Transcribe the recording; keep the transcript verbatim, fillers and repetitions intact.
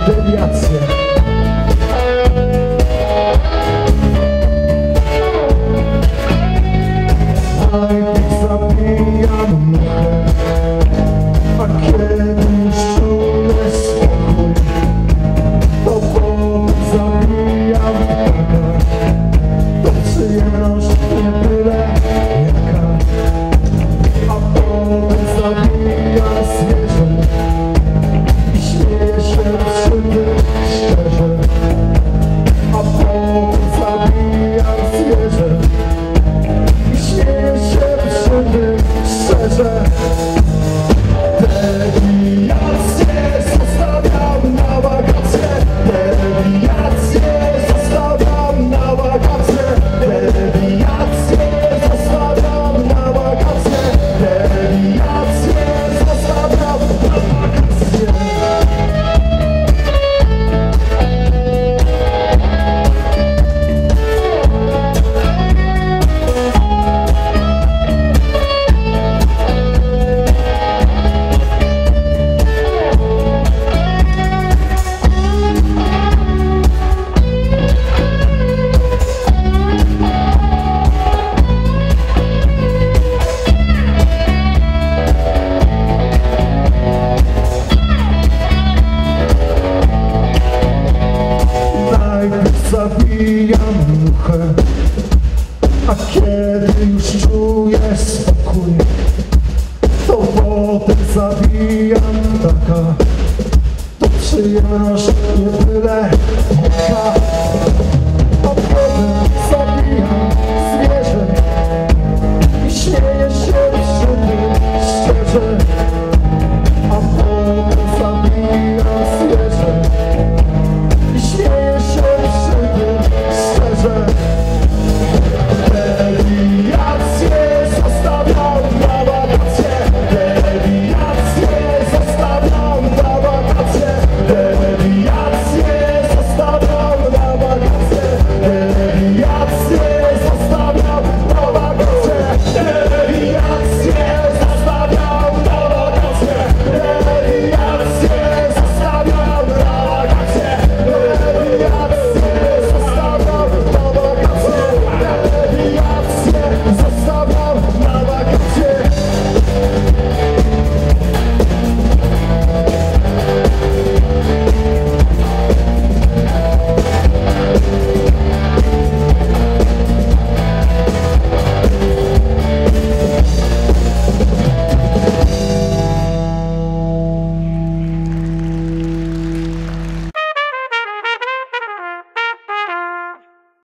dewiacje. Najpierw zabijam muchę, a kiedy już czuję spokój, to potem zabijam ptaka. To przyjemność nie byle jaka, a potem zabijam zwierzę i śmieję się przy tym szczerze. A potem zabijam zwierzę i śmieję się przy tym szczerze. Dewiacje zostawiam na wakacje, dewiacje zostawiam na wakacje, dewiacje zostawiam na wakacje, dewiacje zostawiam na wakacje. Najpierw zabijam muchę, a kiedy już czuję spokój, to potem zabijam ptaka. To przyjemność nie byle jaka.